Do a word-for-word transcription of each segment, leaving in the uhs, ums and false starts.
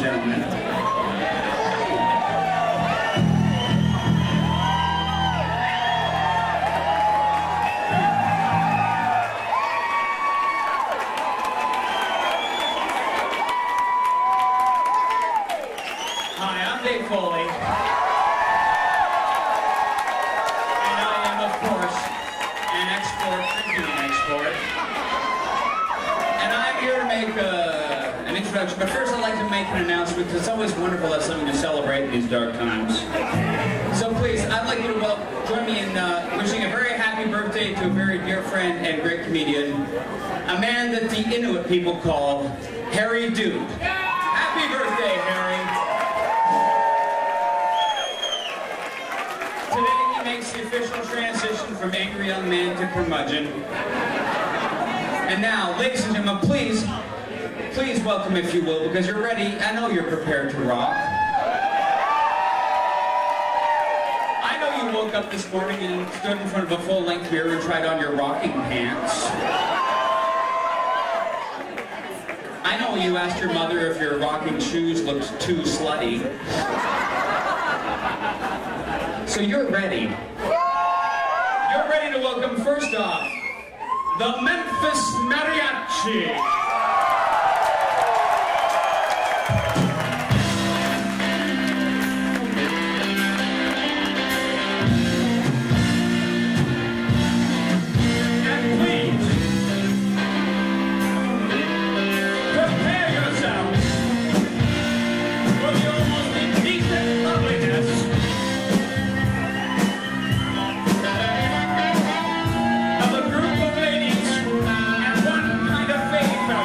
gentlemen. Hi, I'm Dave Foley. And I am, of course, an export drinking export. And I'm here to make uh, an introduction. But first, I'd like to make an announcement, because it's always wonderful to have something to celebrate in these dark times. So please, I'd like you to well, join me in uh, wishing a very happy birthday to a very dear friend and great comedian, a man that the Inuit people call Harry Duke. Happy birthday, Harry. Today he makes the official transition from angry young man to curmudgeon. And now, ladies and gentlemen, please, please welcome, if you will, because you're ready. I know you're prepared to rock. I know you woke up this morning and stood in front of a full-length mirror and tried on your rocking pants. I know you asked your mother if your rocking shoes looked too slutty. So you're ready. You're ready to welcome, first off, the Memphis Mariachi. And please, prepare yourself for the almost indecent loveliness of a group of ladies and one kind of faith.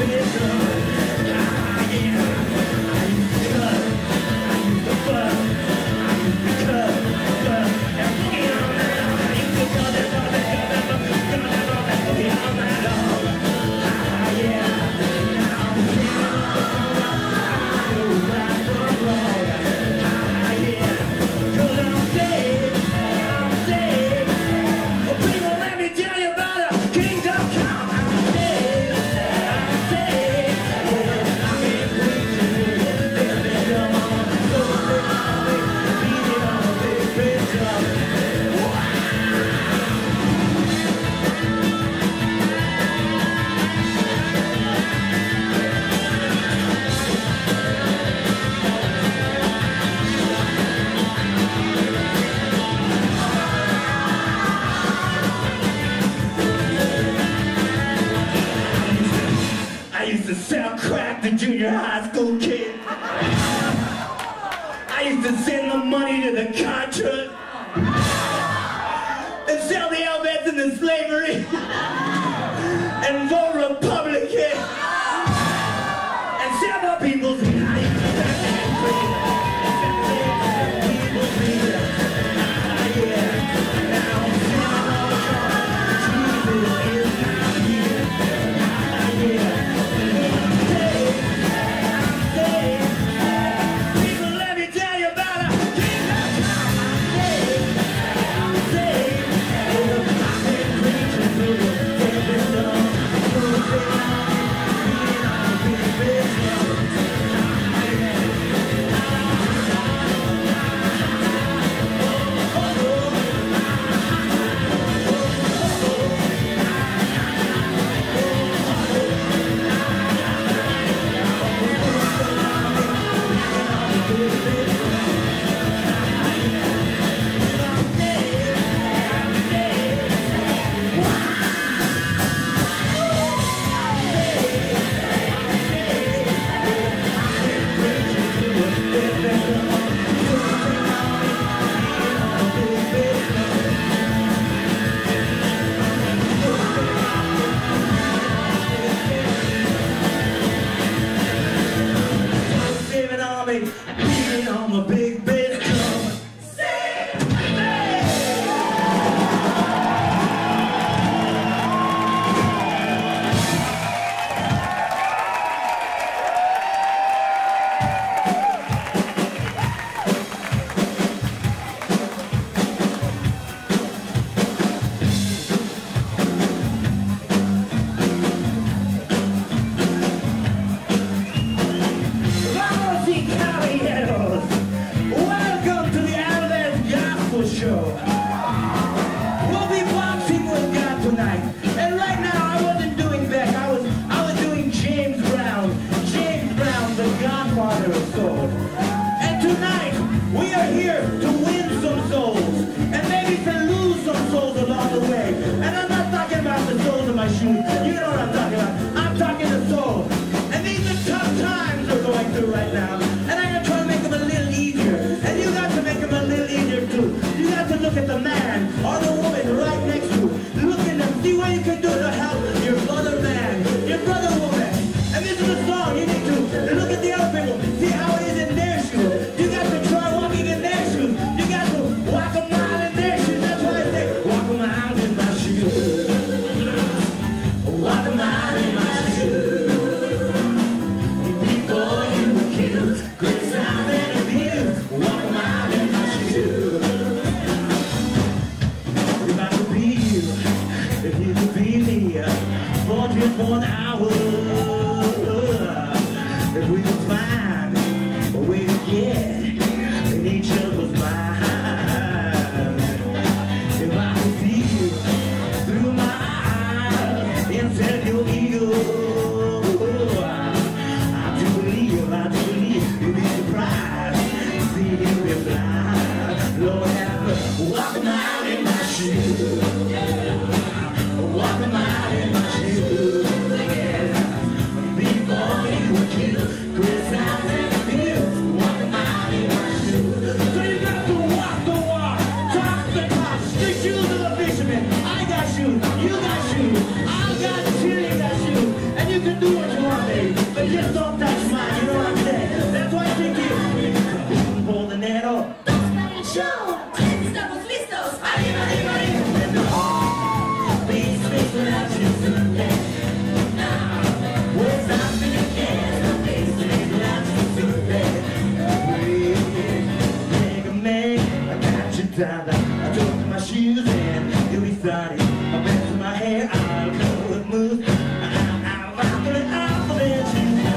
The junior high school kid. I used to send the money to the Contra and sell the Elvets into slavery and vote Republican and sell my people's Walking baby, but just don't touch mine, you know what I'm saying? That's why I think you hold the nettle. Show, estamos listos. Arriba, arriba, arriba. Please speak without you today. What's happening again? Please speak without you today. Make a man, I got you down. I took my shoes and you'll be sorry. My best in my hair, I'll go with moves. I'm out for it, I'm for it.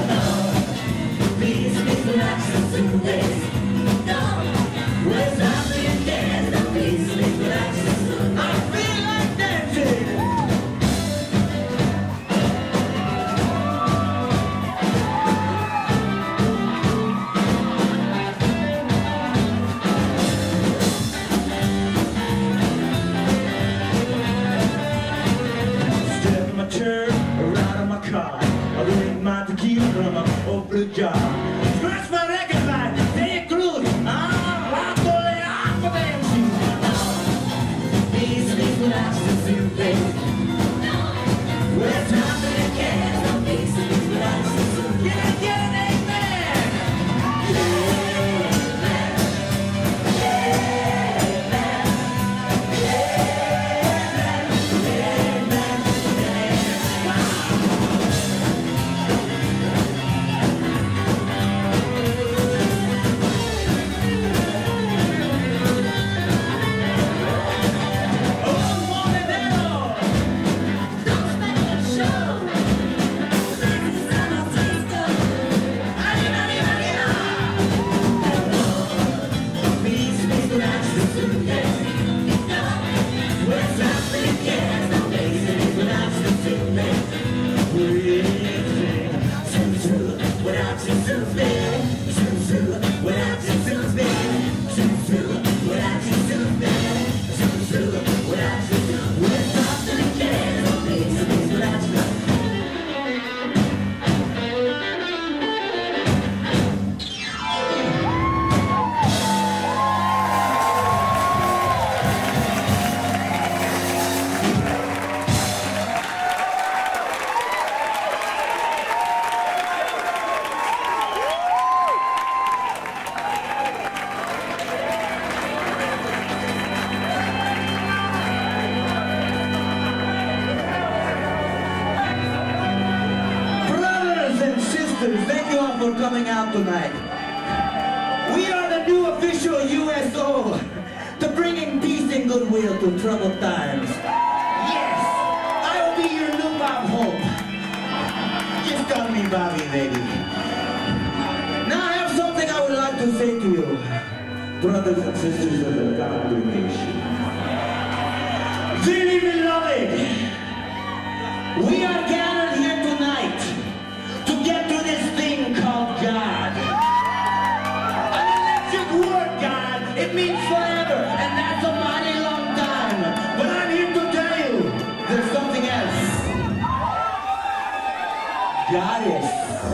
Please speak without you today. What's happening again? Please speak without you today. I feel like dancing. Step in my chair, around in my car. I drink my tequila from my old blue jar. Scratch my record line, stay cruise. I'm out for it, I'm for them shoes. Please speak without you today. What's happening again? Please speak without you today. Can I get an amen? Thank you all for coming out tonight. We are the new official U S O to bringing peace and goodwill to troubled times. Yes, I will be your new Bob Hope. Just call me Bobby, baby. Now I have something I would like to say to you, brothers and sisters of the congregation. Dearly beloved, we are gathered here tonight to get to this thing called God. An electric word, God, it means forever, and that's a mighty long time. But I'm here to tell you, there's something else. Goddess.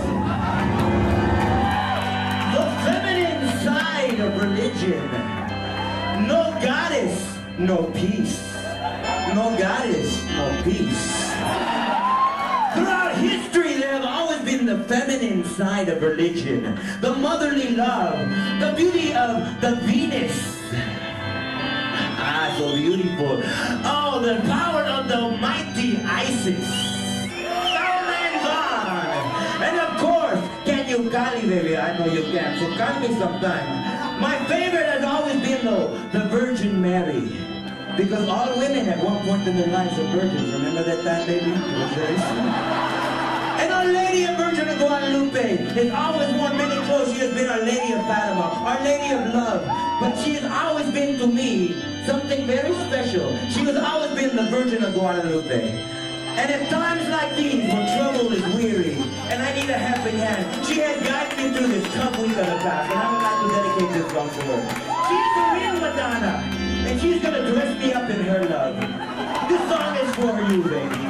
The feminine side of religion. No goddess, no peace. No goddess, no peace. Throughout history, there have always been the feminine side of religion, the motherly love, the beauty of the Venus. Ah, so beautiful. Oh, the power of the mighty Isis. Sound God. And of course, can you call me, baby? I know you can, so call me sometime. My favorite has always been, though, the Virgin Mary. Because all women at one point in their lives are virgins. Remember that time, baby? It was very soon. And Our Lady of Virgin of Guadalupe has always worn many clothes. She has been Our Lady of Fatima, Our Lady of Love. But she has always been to me something very special. She has always been the Virgin of Guadalupe. And at times like these, when trouble is weary, and I need a helping hand, she has guided me through this tough week of the past, and I would like to dedicate this song to her. She's the real Madonna, and she's gonna dress me up in her love. This song is for you, baby.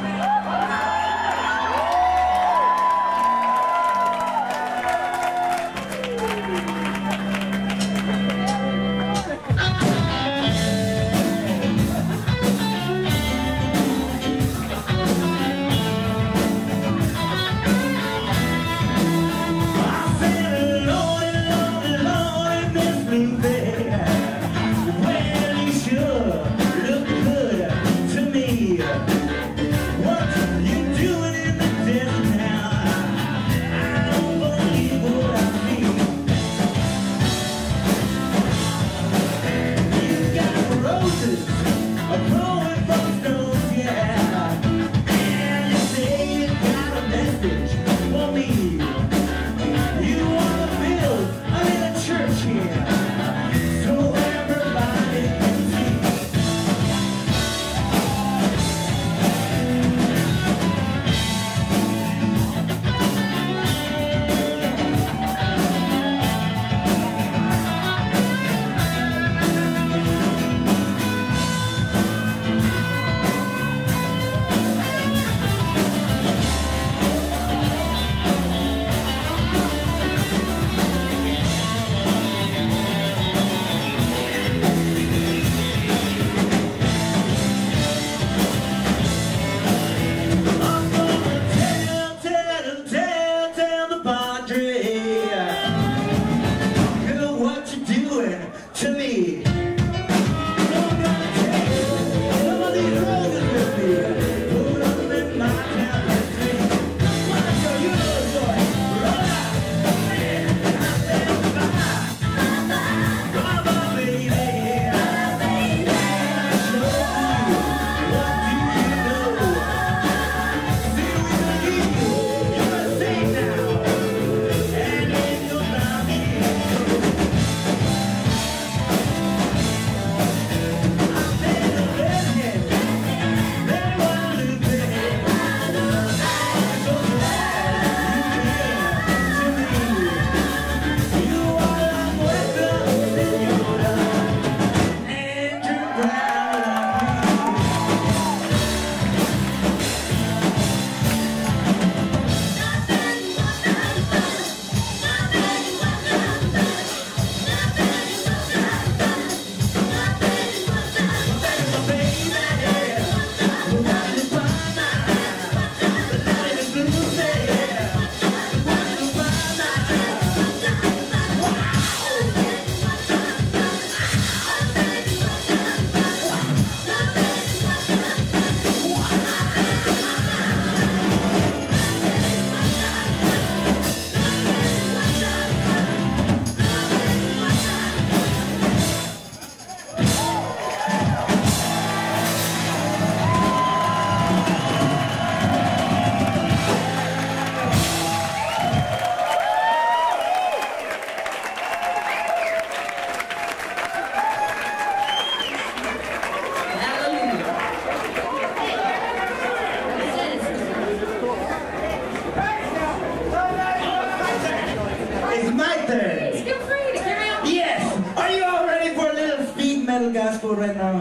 it's my turn. Feel free to carry on. Yes. Are you all ready for a little speed metal gospel right now?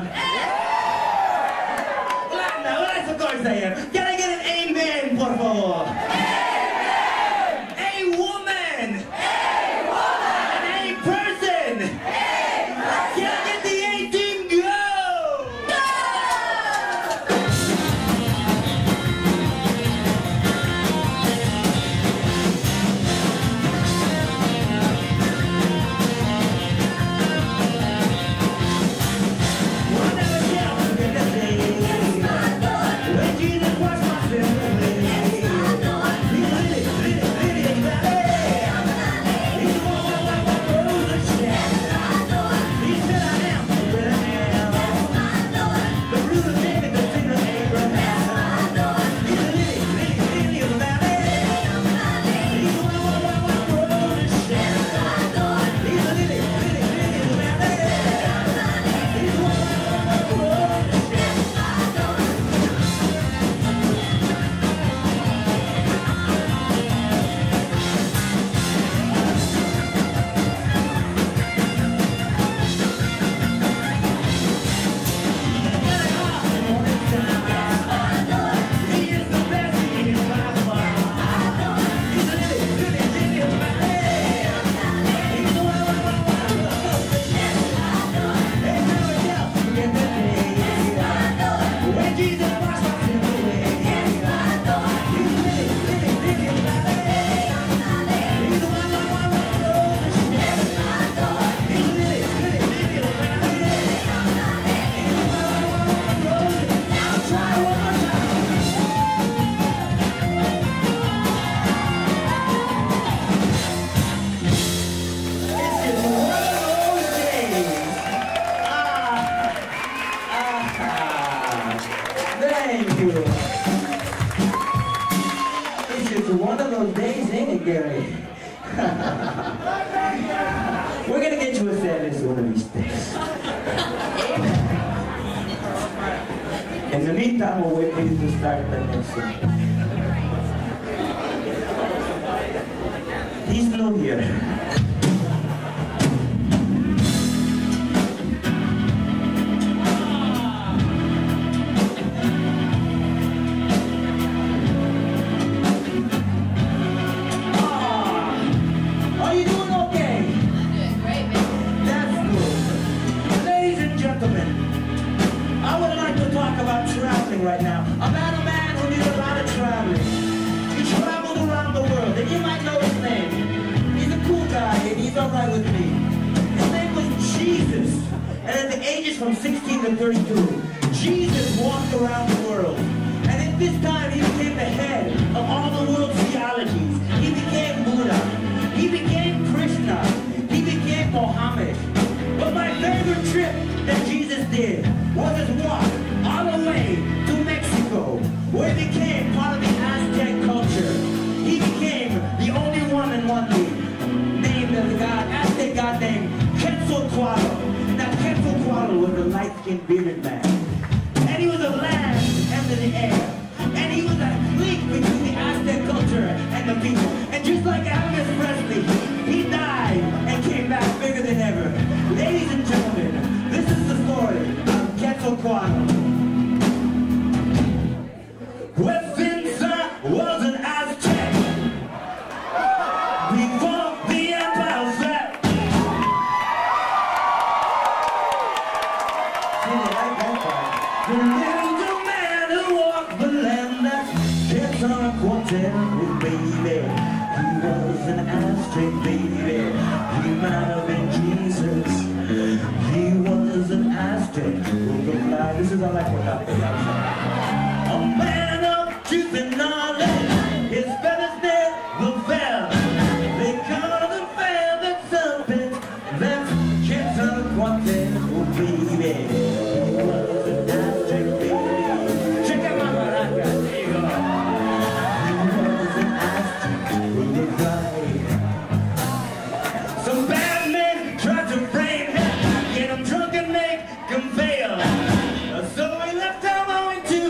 Well, no, yes, of course I am. Can I get an amen, por favor? Amen. A woman. A woman. And a person. A person. Can I get the A team go? Thank you. It's just one of those days, ain't it, Gary? We're gonna get you a sandwich one of these days. In the meantime, we'll wait for you to start the next one. He's new here. Right now, about a man who did a lot of traveling. He traveled around the world, and you might know his name. He's a cool guy, and he's alright with me. His name was Jesus, and at the ages from sixteen to thirty-two, Jesus walked around the world. And at this time, he became the head of all the world's theologies. He became Buddha. He became Krishna. He became Mohammed. But my favorite trip that Jesus did was his walk all the way to Mexico, where he became part of the Aztec culture. He became the only one and only named as a god, Aztec god named Quetzalcoatl. Now Quetzalcoatl was a light-skinned bearded man. And he was a land and the air. And he was a link between the Aztec culture and the people. And just like Elvis Presley, he died and came back bigger than ever. Ladies and gentlemen, this is the story of Quetzalcoatl. Was an Aztec before the empire fell. See, they like that part. There lived a man who walked the land that Quetzalcoatl, baby. He was an Aztec, baby. He might have been Jesus. He was an Aztec. This is all I can talk about. A man of truth and knowledge, his feathers never fell. They call him feathered serpent. That's Quetzalcoatl, oh baby. He was an Aztec, baby. Check out my maraca, there you go. He was an Aztec, with a guide. Some bad men tried to frame him, get him drunk and make him fail. So he left town going to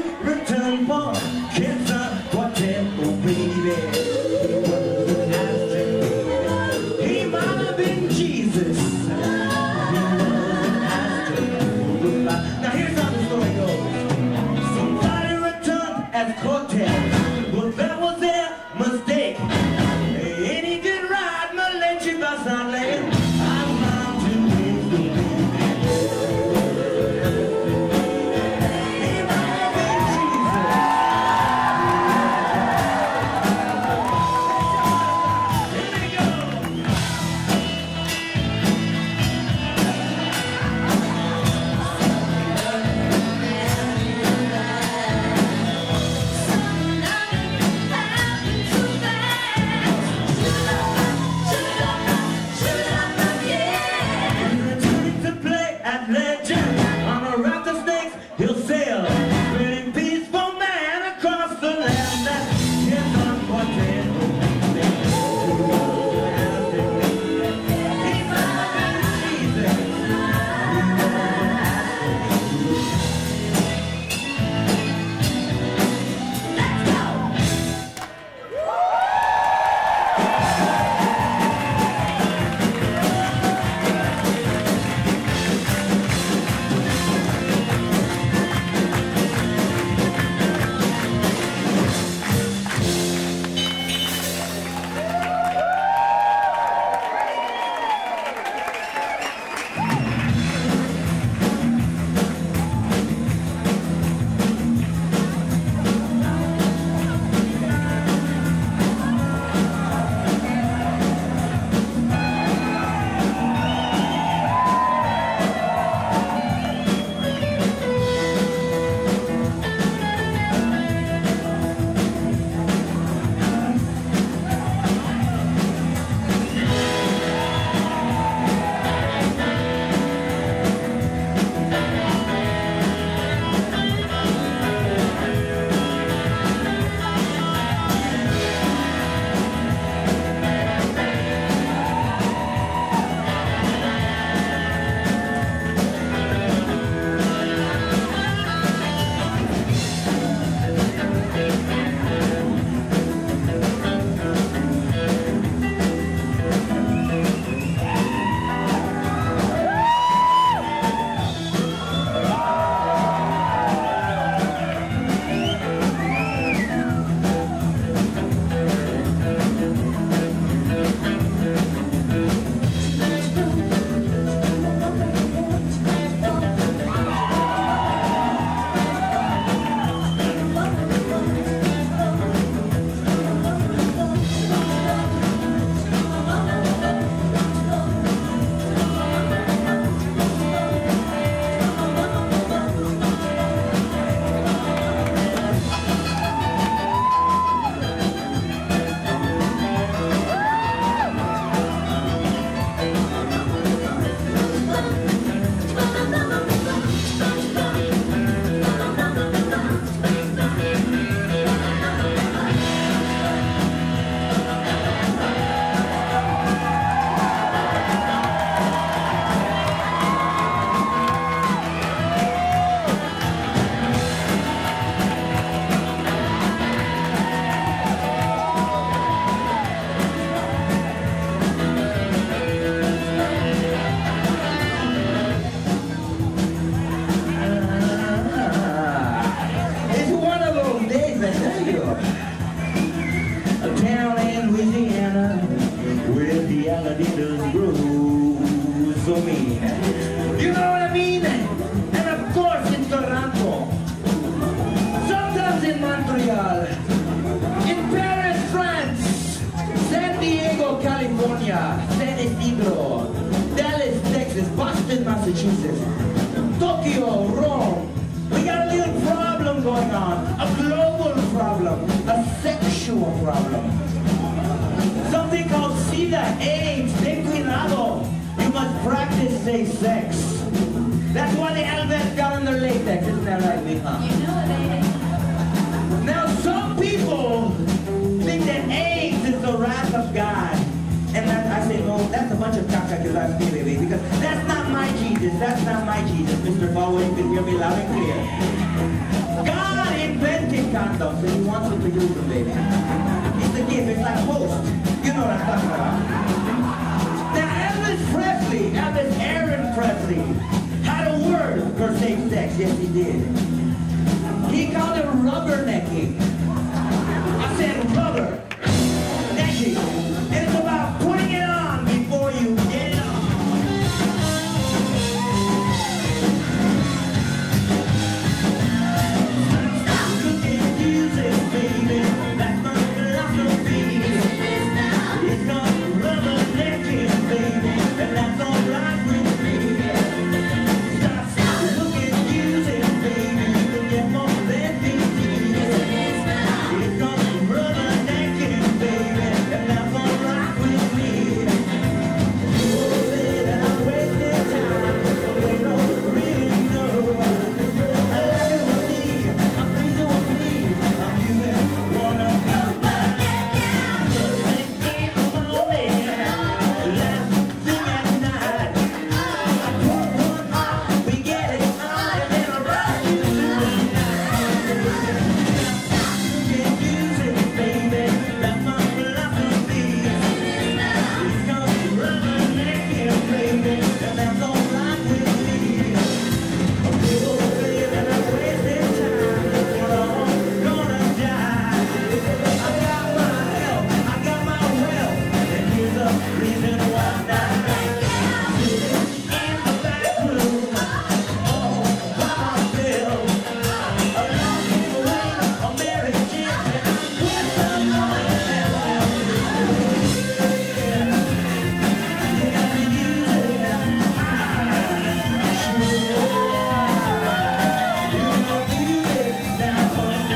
to me. You know what I mean? And of course in Toronto. Sometimes in Montreal. In Paris, France. San Diego, California. San Isidro. Dallas, Texas. Boston, Massachusetts. Tokyo, Rome. We got a little problem going on. A global problem. A sexual problem. Something called SIDA, AIDS, ten cuidado. You must practice safe sex. That's why the Helvets got on their latex. Isn't that right, Mija? You know it. Now, some people think that AIDS is the wrath of God. And that, I say, no, that's a bunch of caca because I'm baby, because that's not my Jesus. That's not my Jesus. Mister Baldwin, you can hear me loud and clear. God invented condoms, and he wants us to use them, baby. It's a gift. It's like a host. You know what I'm talking about. Now, Elvis Presley, Elvis Aaron Presley, had a word for safe sex. Yes, he did. He called it rubbernecking. I said rubber. Necking. And it's about putting it on before you get it on. Look at music, baby. That's my philosophy. It's called rubbernecking, baby. And that's alright with me. Stop, stop. Look at music, baby. You can get more than fifty. It's called rubbernecking, baby. And that's alright with me. Oh, baby, I'm wasting time. They don't really know. I love you with me. I'm pleasing with me. I'm using wanna go back. Just thinking about me. Last thing at night. I put one on, we get it on, and then I ride you through the night. Look at music, baby. That's my philosophy. It's called rubbernecking, baby, and that's alright with me. Oh, baby, I'm wasting time, but I'm gonna die. I got my health, I got my wealth, and here's the reason why I in the back room, all by myself. A long way, a Mary Jane, and I'm with someone else. You got to use it. You got to use it now.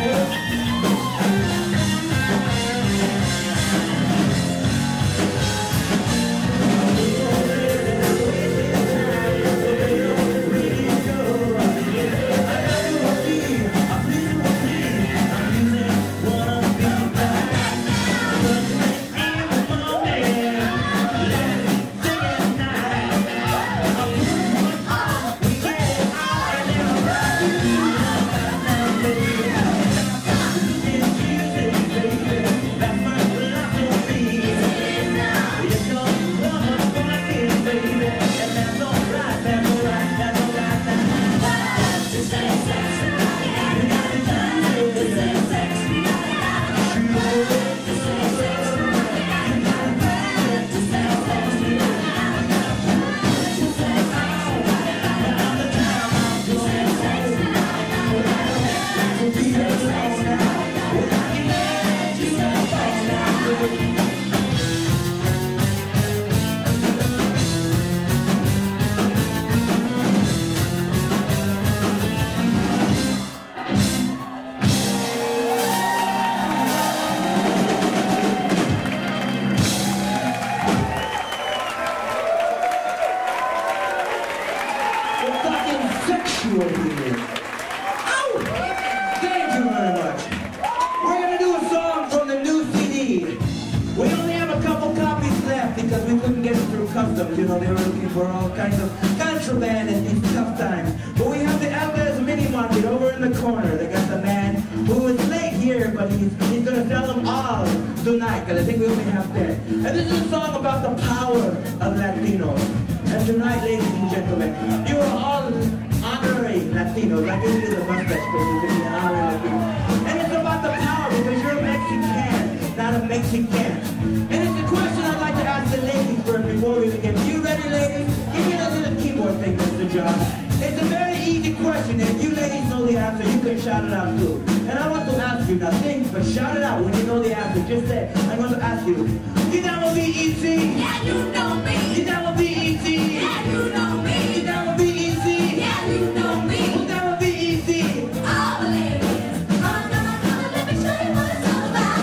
We're talking sexual here. Ow! Thank you very much. We're gonna do a song from the new C D. We only have a couple copies left because we couldn't get it through customs. You know, they were looking for all kinds of contraband in these tough times. But we have the Alvarez Mini Market over in the corner. They got the man who is late here, but he's, he's gonna sell them all tonight because I think we only have ten. And this is a song about the power of Latinos. And tonight, ladies and gentlemen, you are all honorary Latinos. I give you the mustache for you to be an honorary Latino. And it's about the power because you're a Mexican, not a Mexican. And it's a question I'd like to ask the ladies first before we begin. You ready, ladies? Give me the Josh. It's a very easy question. If you ladies know the answer, you can shout it out too. And I want to ask you, now think, but shout it out when you know the answer. Just say, I'm going to ask you, you down with B E C? Yeah, you know me. You down with B E C? Yeah, you know me. You down with B E C? Yeah, you know me. Who's down with B E C? All the ladies. Come on, come on, come on, let me show you what it's all about.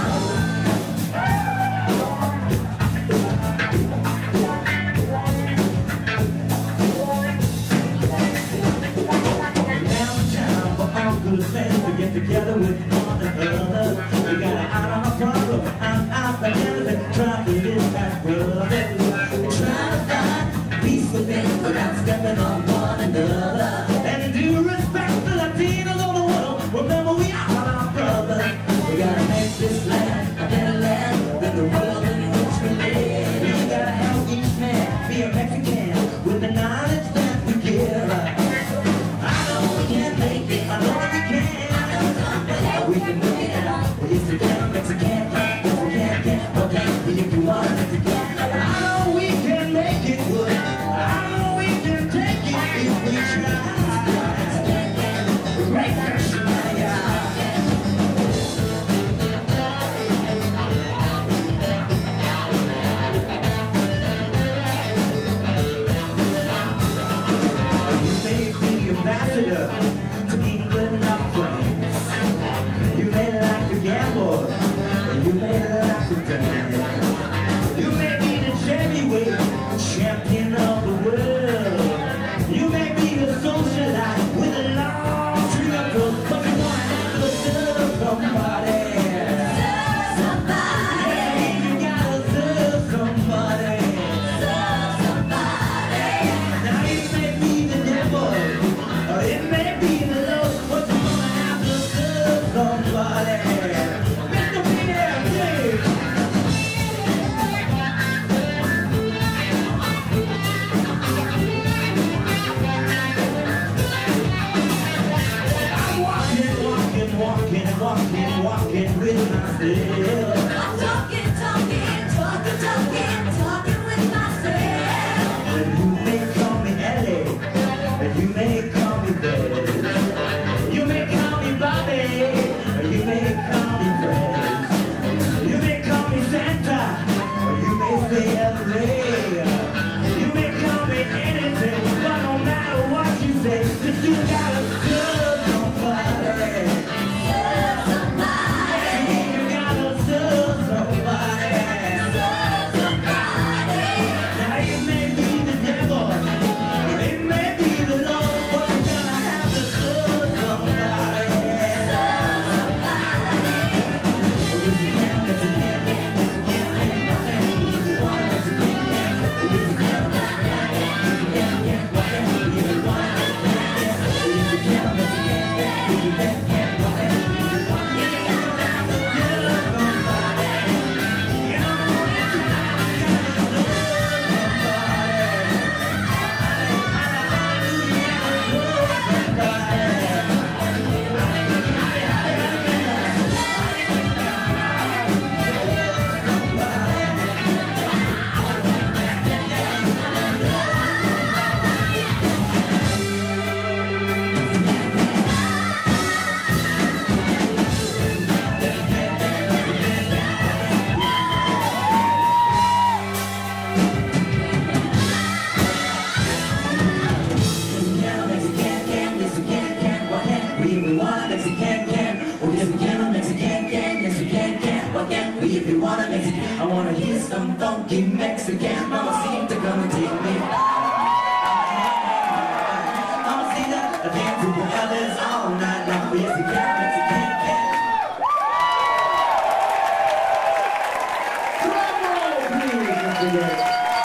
Downtown for all good friends to get together with one another. We gotta out of our problem, out out the enemy, try to live as brothers. Try to find peace within without stepping on one another. And do respect the Latinos of the world. Remember we are our brothers. We gotta make this land a better land than the world in which we live. We gotta help each man be a Mexican with the knowledge that we give. I know we can make it, I know we can. We can make it out. Yes, we can, Mexican. Yes, we can, can. Okay, if you want Mexican. I know we can make it good. I know we can take it if we try. Right now, you may be ambassador to England and France. You may like to gamble, and you may like to dance. You may be the heavyweight champion of the world. You may be the socialite with a long struggle, but you want to have to serve somebody. Somebody, Yeah, you gotta serve somebody. somebody. Now it may be the devil, or it may be the Lord, but you're gonna have to serve somebody. Mister Peter, please. I'm walking, walking, walking, walking, walking with myself. I'm talking, talking, talking, talking, talking with myself. And you may call me Ellie, and you may call me Betty. You may call me Bobby, or you may call me Fred. You may call me Santa, or you may say El Rey. You may call me anything, but no matter what you say, you still gotta serve somebody. Somebody, You gotta serve somebody. somebody. Now it may be the devil, or it may be the Lord, but you're gonna have to serve somebody. If you want a Mexican, I wanna hear some funky Mexican. Mama seem to come and take me. Mama see that I dance with the others all night long. But yes, we can, Mexican, can. Drum roll, please, Mister Ray.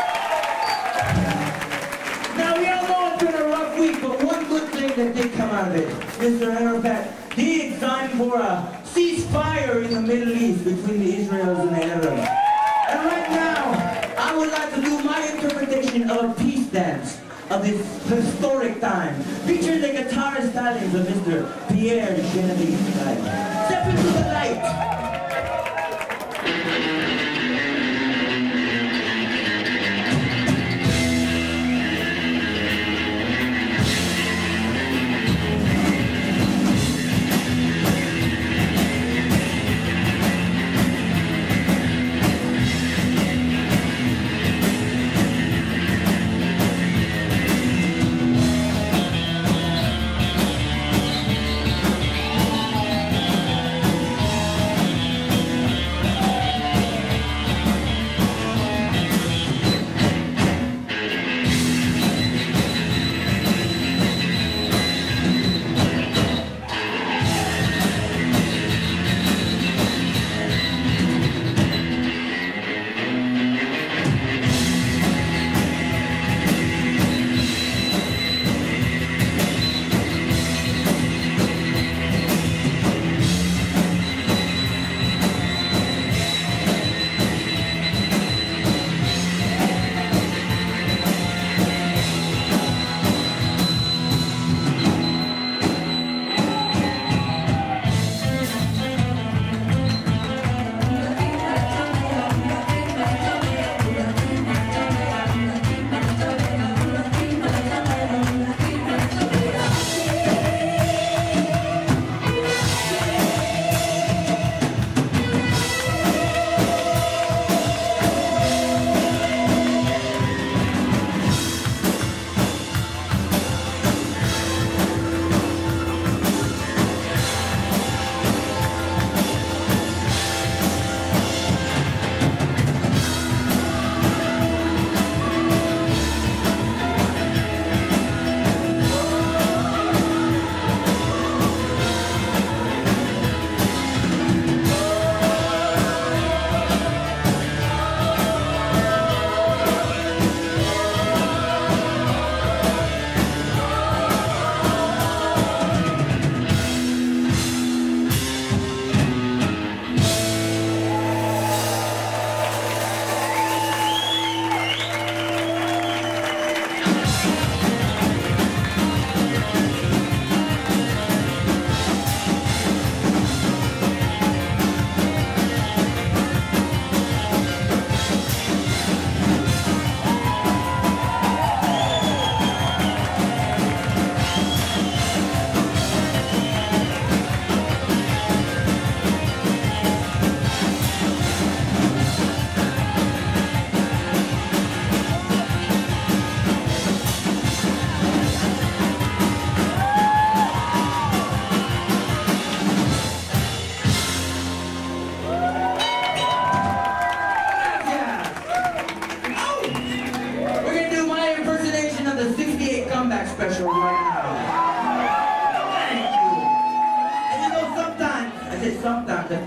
Now we all know it's been a rough week, but one good thing that did come out of it, Mister Arafat, he signed for a ceasefire in the Middle East between the Israelis and the Arabs. And right now, I would like to do my interpretation of a peace dance of this historic time, featuring the guitar stylings of Mister Pierre Genevieve. Step into the light.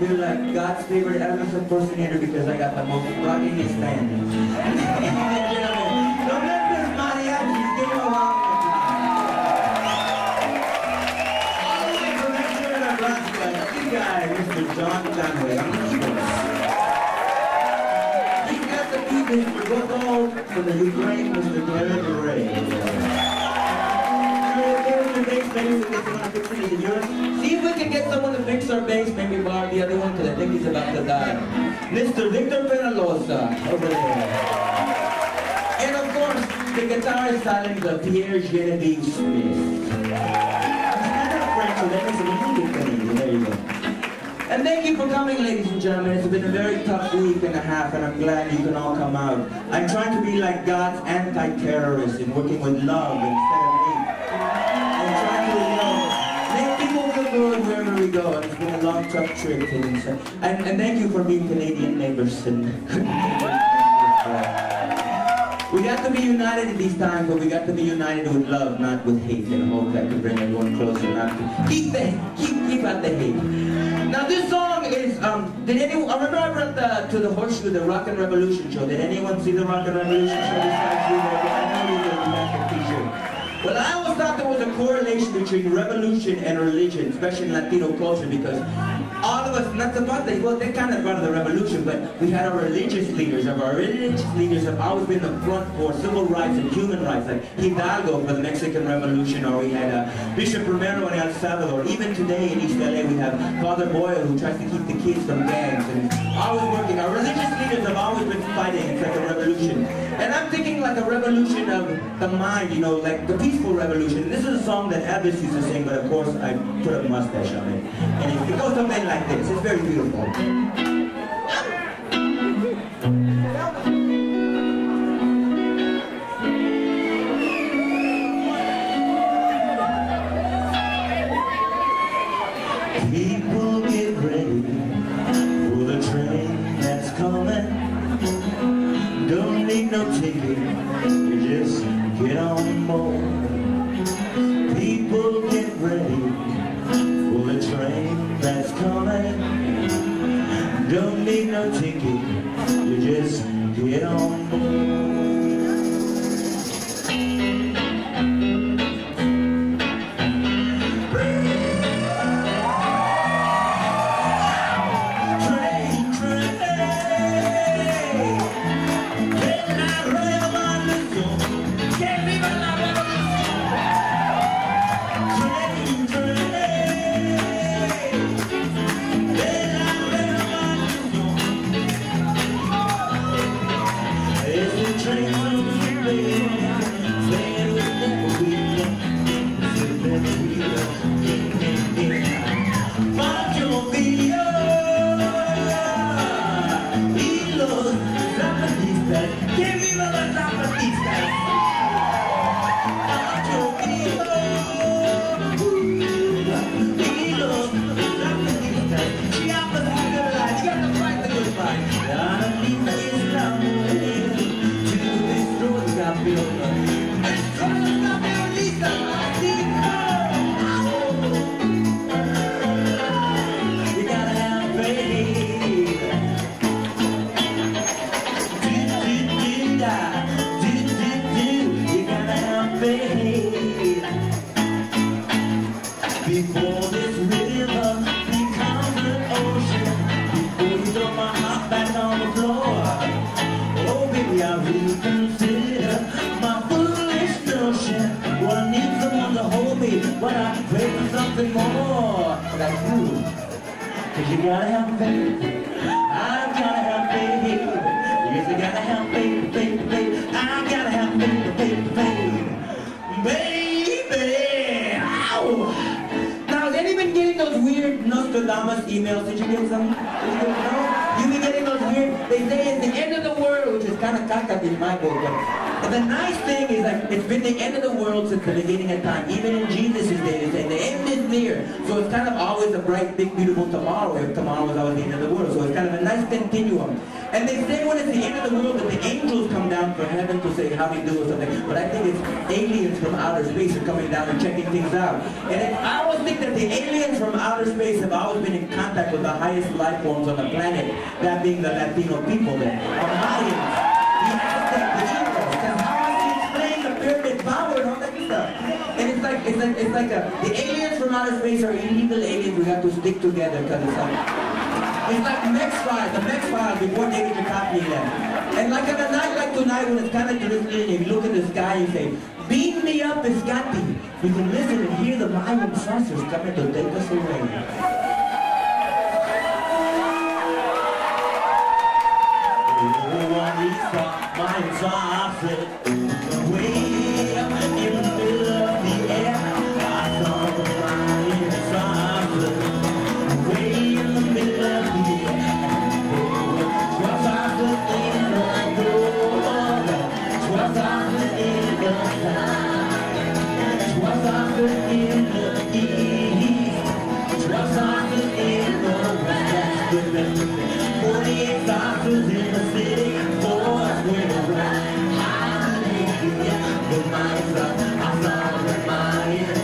feel like God's favorite Elvis impersonator because I got the most rockinest band. Ladies and gentlemen, the Memphis Mariachis, give them a round of applause. All the way from Ventura, Nebraska, this guy, Mister John Conway. I'm not sure. He's got the beat, Mister Gotol, from the Ukraine, Mister Derek Ray. See if we can get someone to fix our bass, maybe bar the other one, because I think he's about to die. Mister Victor Penalosa, over there. And of course, the guitar silent of Pierre Genevieve Smith. I'm not French, so that makes it a little bit funny. There you go. And thank you for coming, ladies and gentlemen. It's been a very tough week and a half, and I'm glad you can all come out. I'm trying to be like God's anti-terrorist in working with love instead of hate. I'm trying to, you know, make people feel good wherever we go. And it's been a long, tough trip. And, and, and thank you for being Canadian neighbors. And we got to be united in these times, but we got to be united with love, not with hate. And I hope that could bring everyone closer. Not to keep the keep keep out the hate. Now this song is um. Did anyone? I remember I brought the to the Horseshoe, the Rock and Revolution show. Did anyone see the Rock and Revolution show besides you? I know you did. You have the T-shirt. Well, I always thought there was a correlation between revolution and religion, especially in Latino culture, because all of us, not about the, well, they're kind of part of the revolution, but we had our religious leaders. Our religious leaders have always been the front for civil rights and human rights, like Hidalgo for the Mexican Revolution, or we had uh, Bishop Romero in El Salvador. Even today in East L A, we have Father Boyle, who tries to keep the kids from gangs, and always working. Our religious leaders have always been fighting. It's like a revolution. And I'm thinking like a revolution of the mind, you know, like the peaceful revolution. This is a song that Elvis used to sing, but of course I put a mustache on it. And it goes something like this. It's very beautiful. People get ready for the train that's coming. Don't need no ticket, you just get on board. People get ready for the train that's coming. Don't need no ticket, you just get on board. Before this river becomes an ocean, before you throw my heart back on the floor, oh baby, I reconsider my foolish notion. Well, I need someone to hold me, but I pray for something more. Like you, cause you gotta have faith. I've gotta have faith. Yes, I gotta have faith, faith, faith. I gotta have faith, faith, faith. Baby, ow! Been getting those weird Nostradamus emails? Did you get some? Did you get some? You've been getting those weird, they say it's the end of the world, which is kind of caca in my book, but And the nice thing is, like, it's been the end of the world since the beginning of time. Even in Jesus' day, they say the end is near. So it's kind of always a bright, big, beautiful tomorrow, if tomorrow is always the end of the world. So it's kind of a nice continuum. And they say when it's the end of the world that the angels come down from heaven to say how we do or something. But I think it's aliens from outer space are coming down and checking things out. And it, I always think that the aliens from outer space have always been in contact with the highest life forms on the planet. That being the Latino people there. The Mayans, the Aztec, the Incas. Because how else do you explain the pyramid power and all that stuff? And it's like, it's like, it's like a, the aliens from outer space are illegal aliens. We have to stick together because it's like, it's like X-Files, the X-Files before David Duchovny left. And like on a night like tonight when it's kind of drizzling and you look in the sky and say, beam me up, Escati. You can listen and hear the Mayan saucers coming to take us away. Oh, I saw Mayan saucers way up in the middle of the air. I saw the Mayan saucers way in the middle of the air. Twas saucers in the north, twas saucers in the south, twas saucers in the east, twas saucers in the west. That's the best of it. Forty-eight saucers in the city, boys went around. Hallelujah, the Mayan saucers, I saw the Mayan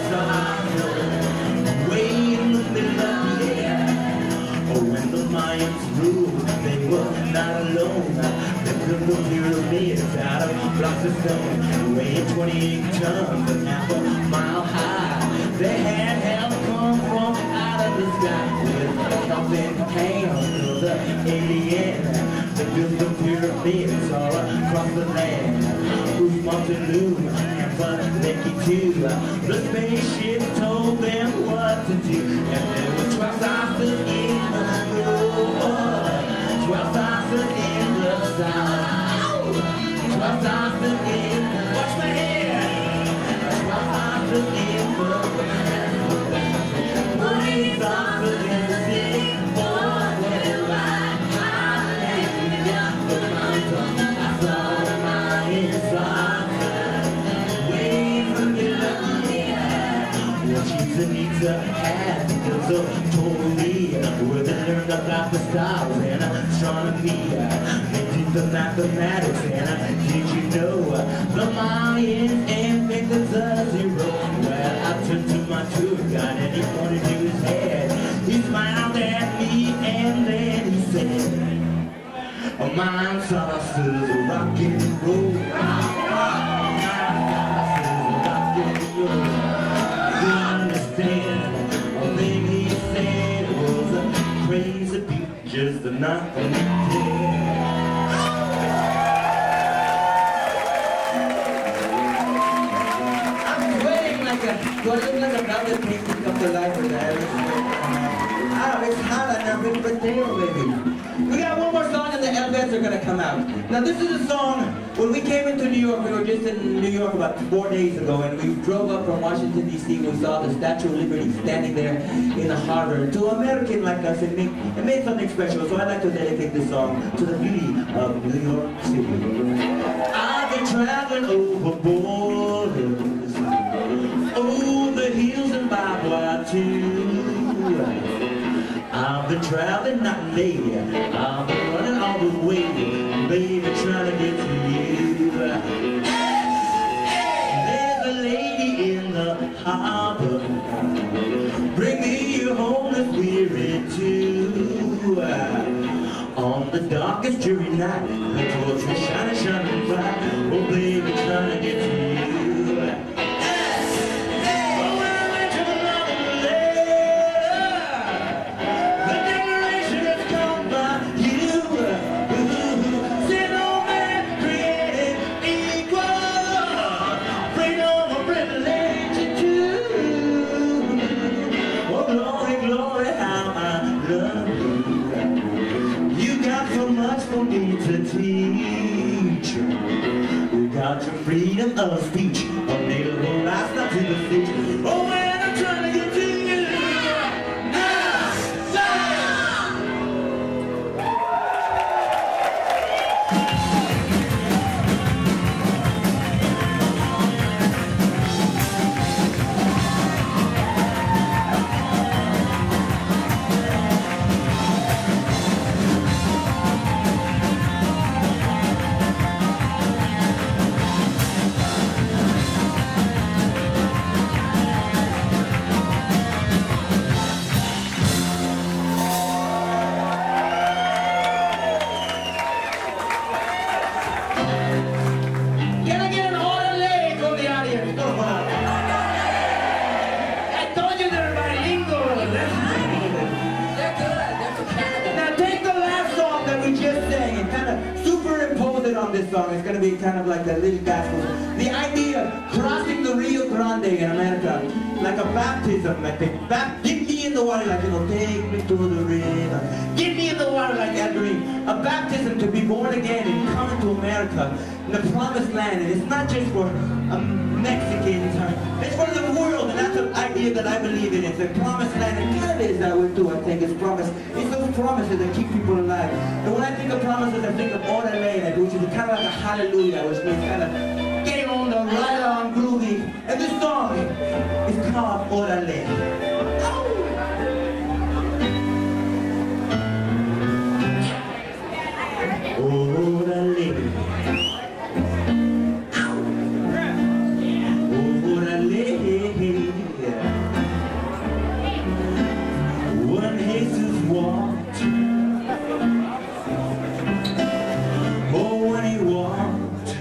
saucers way in the middle of the air. Oh, when the Mayans ruled, they were not alone. They built the pyramids out of blocks of stone, weighing twenty-eight tons and half a mile high. They had help come from out of the sky with something came to the alien. They built the pyramids all across the land. Bruce Montaloo and Bud too. The spaceship told them what to do, and there were twelve saucers in the north, twelve saucers in the south, twelve saucers in the, watch my hair, twelve saucers in the west, forty saucers in the city, boys went right. Hallelujah, the mountain, I saw the Mayan saucers way in the middle of the air. Well, Chiefs Anita had the told me where they learned about the stars and astronomy. They did the mathematics and did you know the Mayans invented the zero? Well, I turned to my tour guide and he pointed to his head. He smiled at me and then he said, oh, Mayan saucers rock and roll. Mayan saucers rock and roll. You understand? Oh, thing he said was a crazy beat, just a nothing to I'm sweating like a, do I look like a velvet painting come to life with that? Ah, it's hot and I'm ready for tail, baby. We got one more song and the Elvets are gonna come out. Now this is a song, when we came into New York, we were just in New York about four days ago and we drove up from Washington D C and we saw the Statue of Liberty standing there in the harbor. To American like us, it made, it made something special, so I'd like to dedicate this song to the beauty of New York City. I've been traveling over borders, over the hills and barbed wire too. I've been traveling night and day, I've been running all the way, baby, trying to get to you. There's a lady in the harbor, bring me your homeless weary too. On the darkest dreary night, the torch will shine and shining bright, oh baby, trying to get to you. To teach, we got your freedom of speech, a native life not to the feet. Oh man, I'm trying to get to you. Now, Can I get an orderly from the audience? Come on. I told you they're bilingual. They're good. They're from Canada. Now take the last song that we just sang and kind of superimpose it on this song. It's going to be kind of like a little gospel. The idea of crossing the Rio Grande in America, like a baptism, like they bap get me in the water, like, you know, take me to the river. Get me in the water like that dream. A baptism to be born again and come into America, in the promised land. And it's not just for um, Mexicans, uh, it's for the world, and that's an idea that I believe in. It's a promised land, and Canada is that way too, I think. It's promise. It's those promises that keep people alive. And when I think of promises, I think of Orale, which is kind of like a hallelujah, which means kind of getting on the right on groovy. And this song is called Orale. Orale. When Jesus walked, oh, when he walked,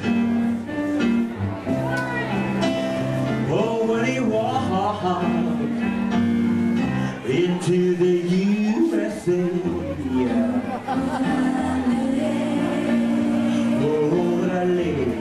oh, when he walked into the U S A, orale.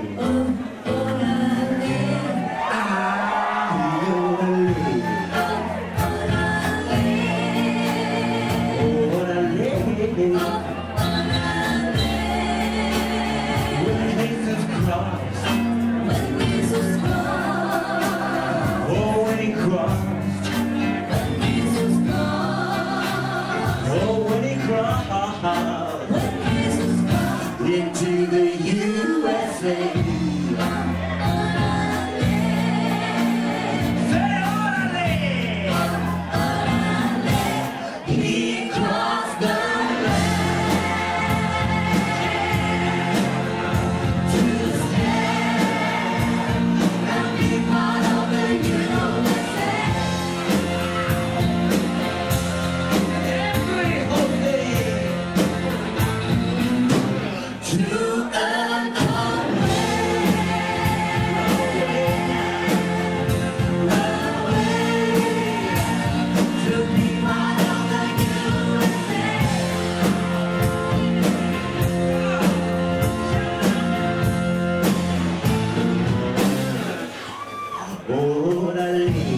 Into the U S A. He crossed the land to stand and be part of the U S A. Every whole day to earn a way, a way to be part of the U S A. Orale.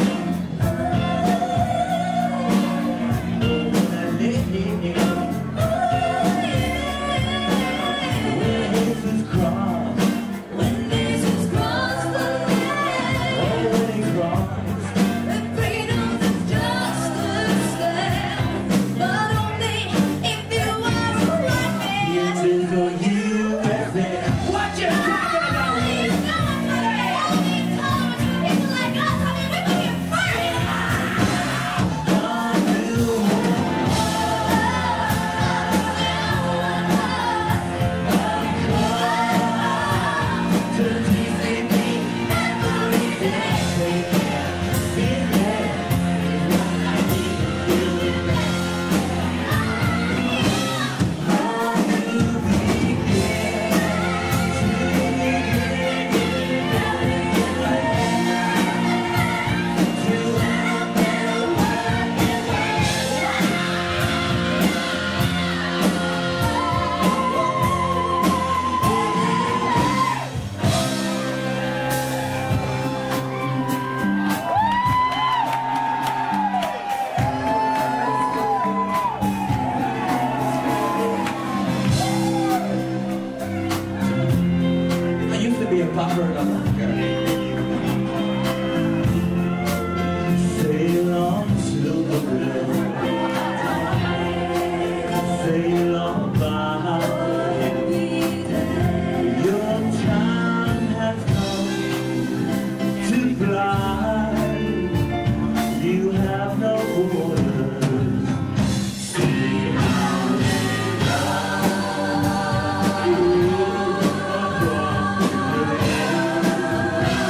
Sail on, silver girl. Sail on by. Your time has come to fly. You have no borders. See how they ride across the land.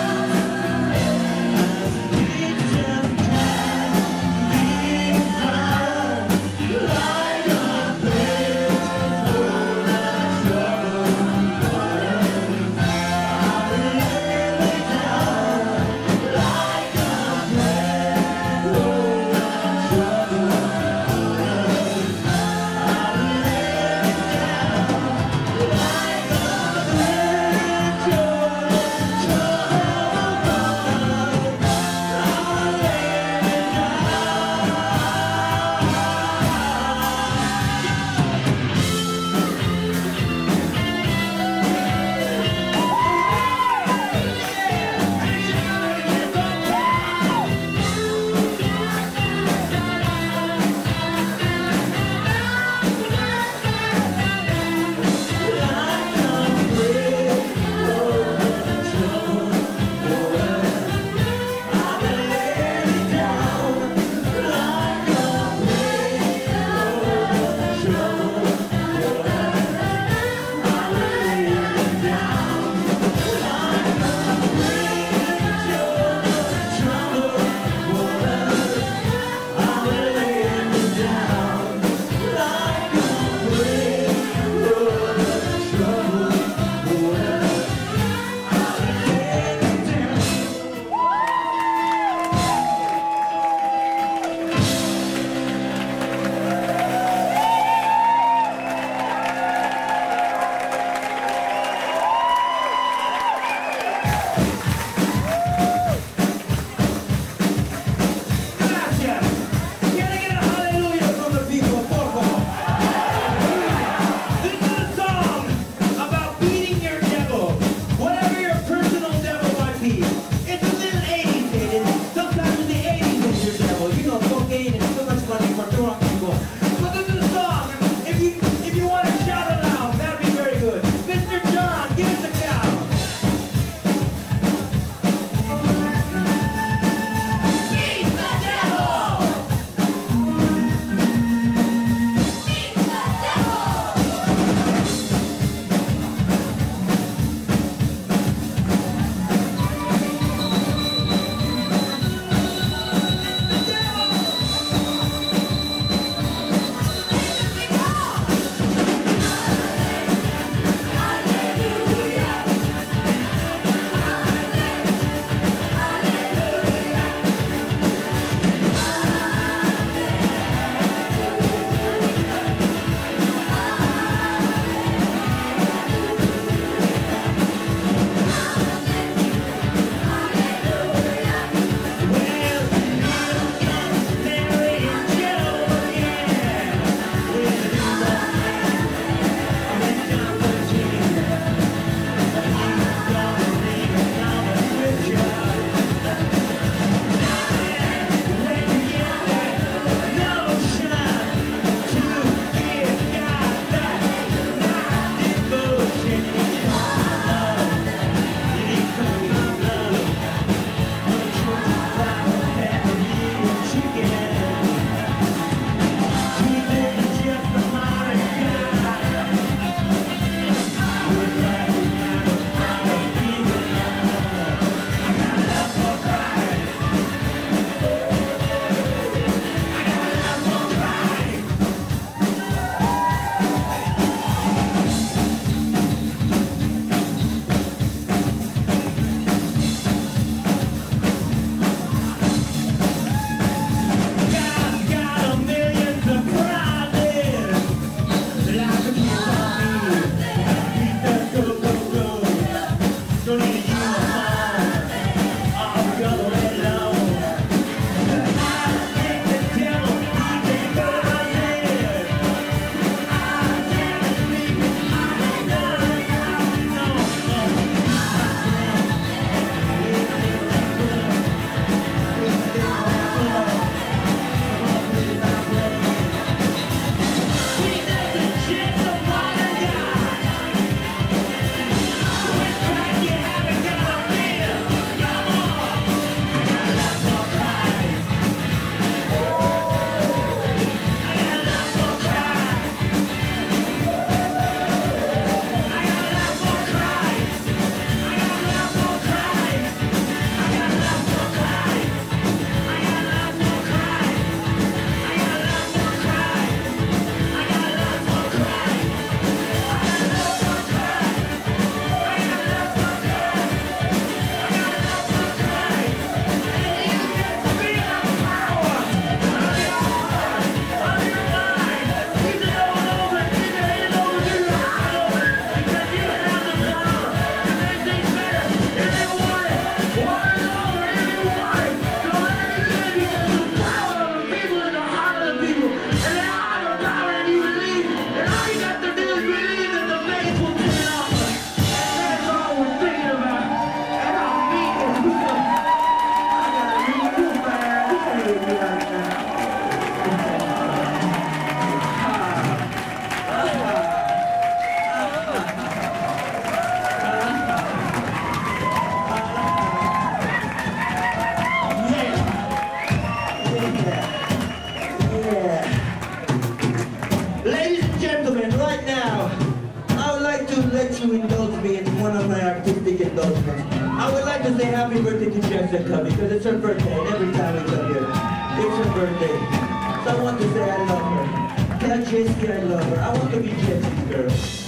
you indulge me in one of my artistic indulgements. I would like to say happy birthday to Jessica because it's her birthday and every time we come here, it's her birthday. So I want to say I love her. Tell Jessie I love her. I want to be Jessie's girl.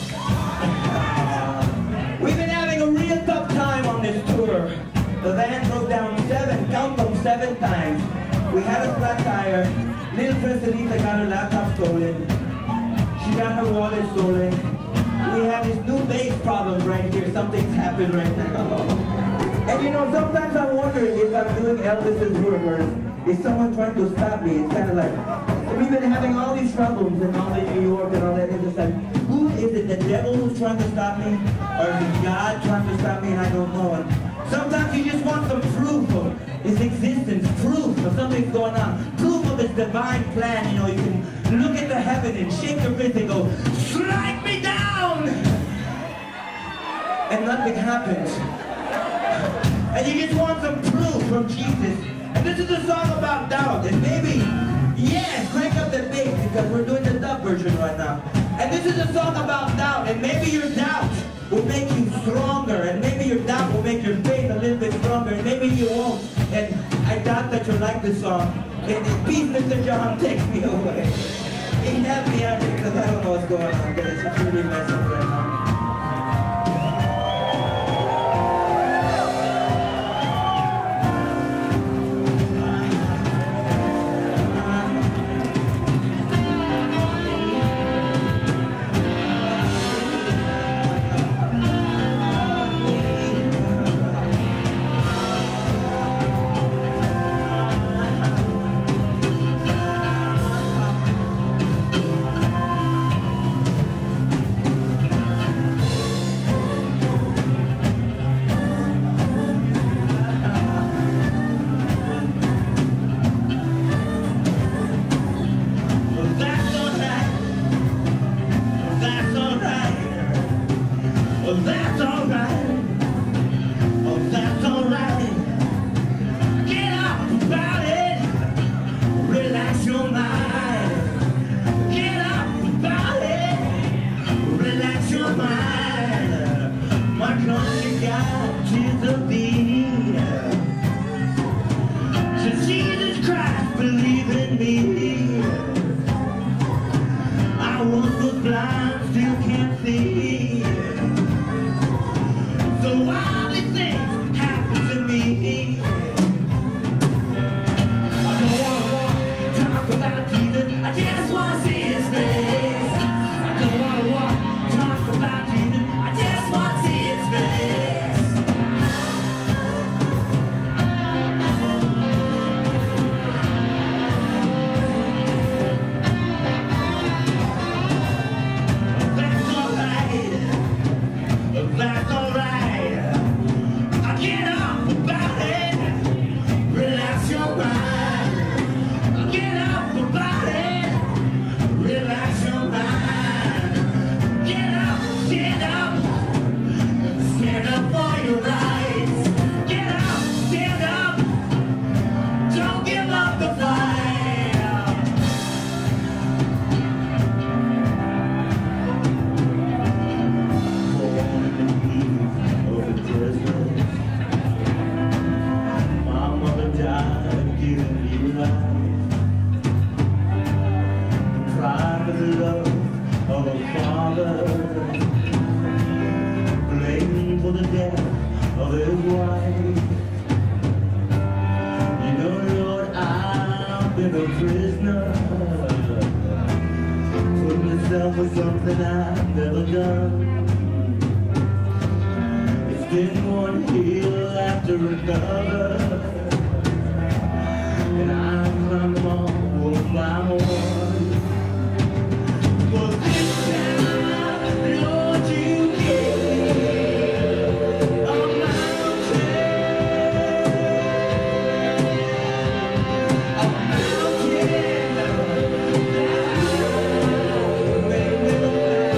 Uh, we've been having a real tough time on this tour. The van broke down seven, count them seven times. We had a flat tire. Little Presidita got her laptop stolen. She got her wallet stolen. We have this new bass problem right here. Something's happened right now. And you know, sometimes I'm wondering if I'm doing Elvis's rumors. Is someone trying to stop me? It's kind of like, we've been having all these problems in all in New York and all that. It's just like, who is it? The devil who's trying to stop me? Or is it God trying to stop me? And I don't know. And sometimes you just want some proof of his existence, proof of something's going on, proof of his divine plan. You know, you can look at the heaven and shake your fist and go, strike me down! And nothing happens. And you just want some proof from Jesus. And this is a song about doubt. And maybe, yes, crank up the bass because we're doing the dub version right now. And this is a song about doubt. And maybe your doubt will make you stronger. And maybe your doubt will make your faith a little bit stronger. And maybe you won't. And I doubt that you like this song. And peace, Mister John, take me away. He helped me out here because I don't know what's going on. But it's just really messing right now. mother's wife. You know, Lord, I've been a prisoner, put myself with something I've never done. It's been one hill after another, and I'm climbing all one by one. But this time, Lord, you gave me a mountain, a mountain that made me laugh.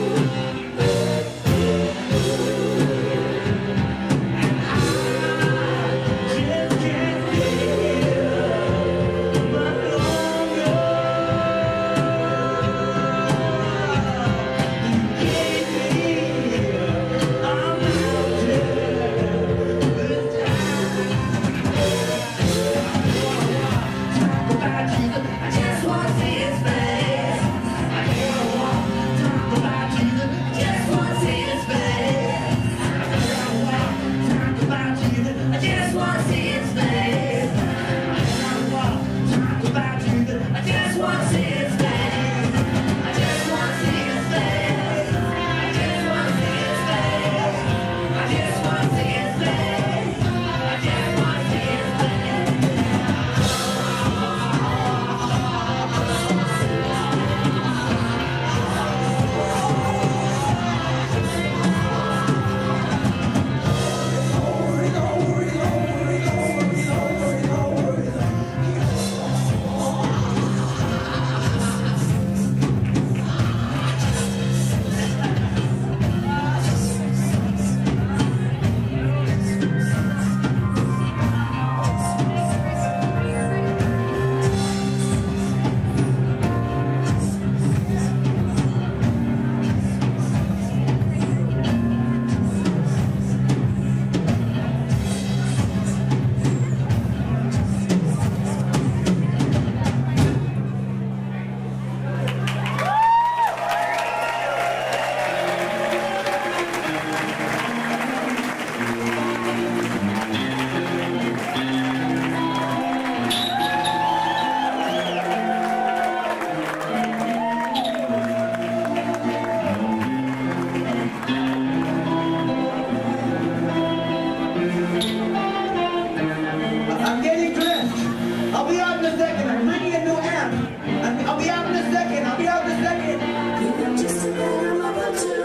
And I just can't feel much longer. You gave me a mountain this time. Talk about Jesus, I just want to see his face. I can't walk. Talk about Jesus, I just want to see his face. I can't walk. Talk about Jesus, I just want to see his face. I can't walk. Talk about Jesus, I just want to see his face. I just want to see his face. I just want to see his face. I just want to see his face. I just want to see his face. I'm getting dressed. I'll be out in a second. I'm bringing a new amp. I'm- I'll be out in a second. I'll be out in a second. Just a better mother too.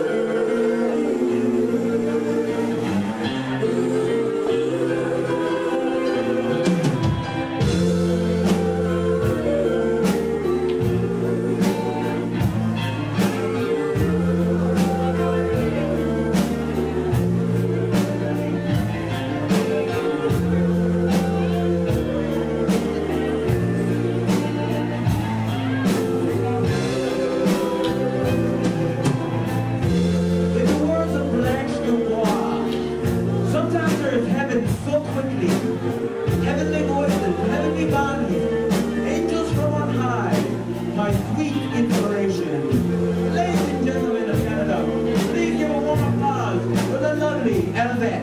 In the words of Blanche Dubois, sometimes there is heaven so quickly. Heavenly voices, heavenly bodies, angels from on high, my sweet inspiration. Ladies and gentlemen of Canada, please give a warm applause for the lovely Elvette.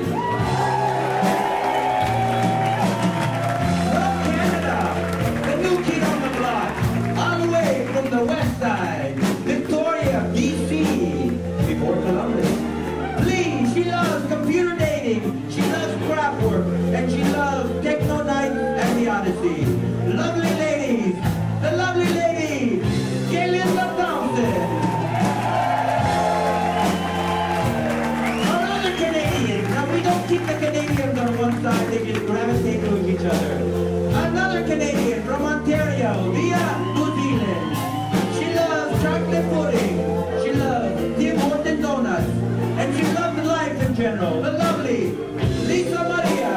From Canada, the new kid on the block, all the way from the west side, Victoria, B C, before Columbus. Please, she loves computer dating, she loves craft work, and she loves techno night and the Odyssey. Lovely ladies, the lovely lady, Galinda Thompson. Another Canadian. Now we don't keep the Canadians on one side, they just gravitate to each other. Another Canadian from Ontario, via New Zealand. She loves chocolate pudding. She loves Tim Horton donuts. And she loves life in general. The lovely Lisa Maria.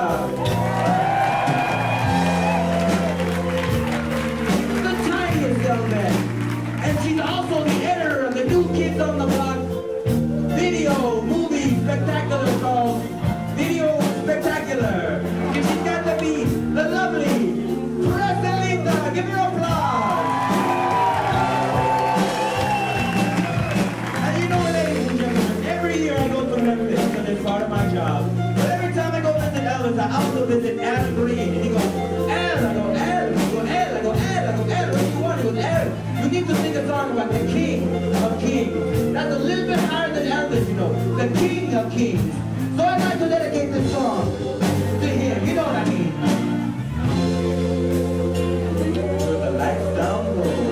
The tiniest young man. And she's also the editor of the New Kids on the Block video movie spectacular called Video Spectacular. And she's got to be the lovely Presalita. Give her applause. And you know, ladies and gentlemen, every year I go to Memphis for this part of my job. But every time I go visit Elvis, I also visit Al Green. And he goes, Al, I go, Al, I go, Al, I go, Al, I go, Al, what do you want? He goes, Al, you need to sing a song about the king of kings. That's a little bit higher than Elvis, you know, the king of kings. So I'd like to dedicate this song to him, you know what I mean? With the lights down low.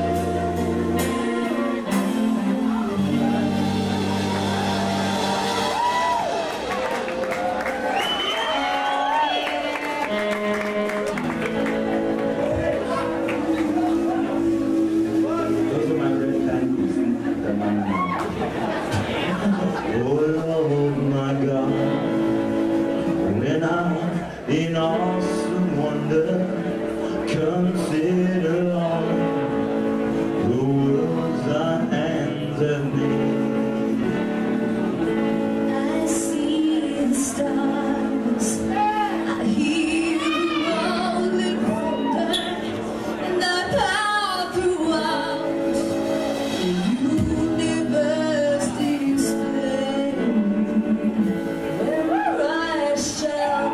In awesome wonder, consider all the worlds our hands have made. I see the stars, I hear all the wonder, and I power throughout the universe display. Where I shall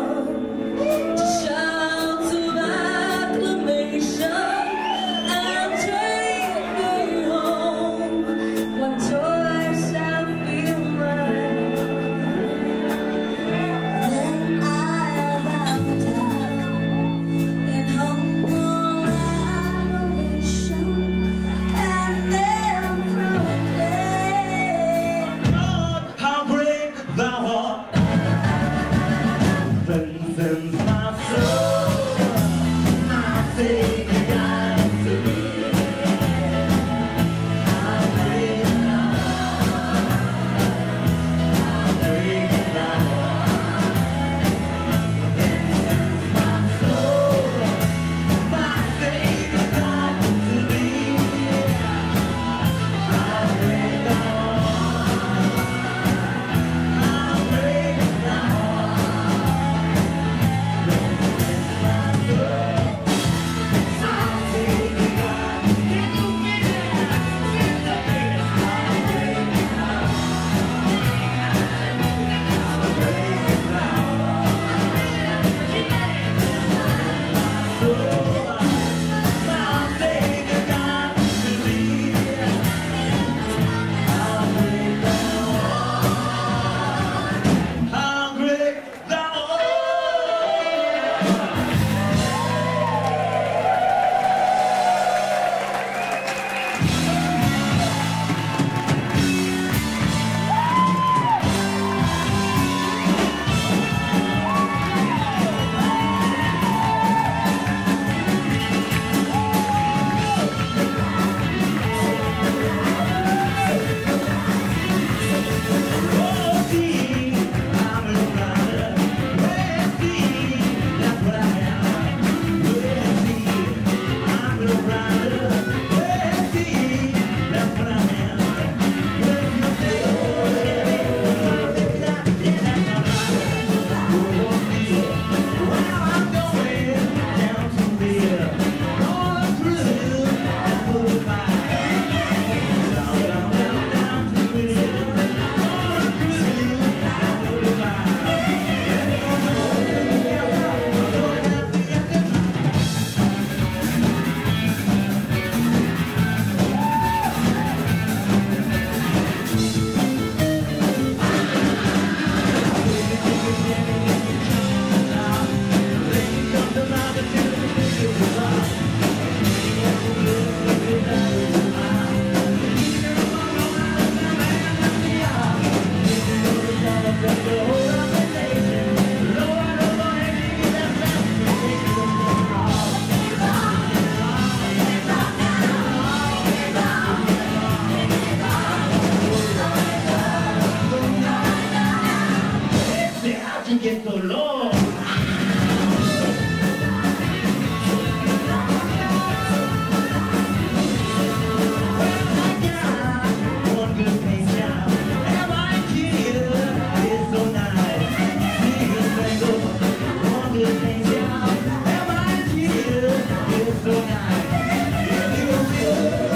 get so low.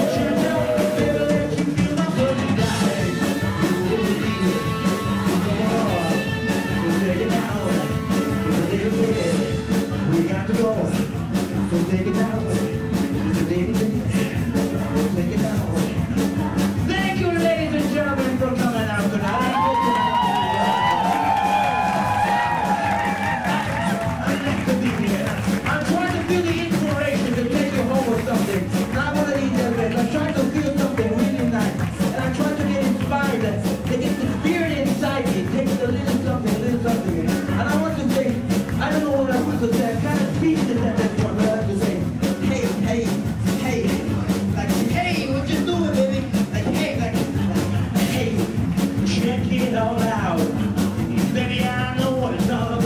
Thank you. it all out. Baby, I know what it's all about.